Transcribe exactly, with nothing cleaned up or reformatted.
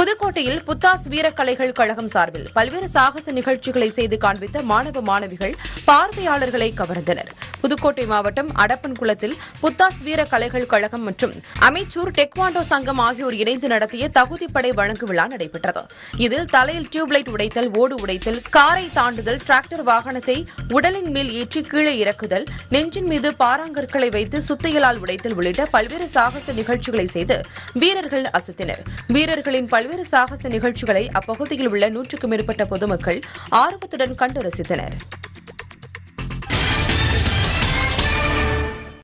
புதுக்கோட்டையில் புத்தாஸ் வீரக்கலைகள் கழகம் சார்பில் பல்வேறு சாகச நிகழ்ச்சிகளை செய்து காண்பித்த மாணவ மாணவிகள் பார்வையாளர்களை கவர்ந்தனர். புதுக்கோட்டை மாவட்டம் அடப்பன்குளத்தில் புத்தாஸ் வீரக்கலைகள் கழகம் மற்றும் அமைச்சூர் டெக்வாண்டோ சங்கம் ஆகியோர் இணைந்து நடத்திய தகுதிப்படை வழங்கு விழா நடைபெற்றது. இதில் தலையில் டியூப்லைட் உடைத்தல், ஓடு உடைத்தல், காரை தாண்டுதல், டிராக்டர் வாகனத்தை உடலின் மேல் ஏற்றி கீழே இறக்குதல், நெஞ்சின் மீது பாறாங்கற்களை வைத்து சுத்தியலால் உடைத்தல் உள்ளிட்ட பல்வேறு சாகச நிகழ்ச்சிகளை செய்து வீரர்கள் அசத்தினர். வீரர்களின் பல்வேறு சாகச நிகழ்ச்சிகளை அப்பகுதியில் உள்ள நூற்றுக்கும் மேற்பட்ட பொதுமக்கள் ஆர்வத்துடன் கண்டு ரசித்தனர்.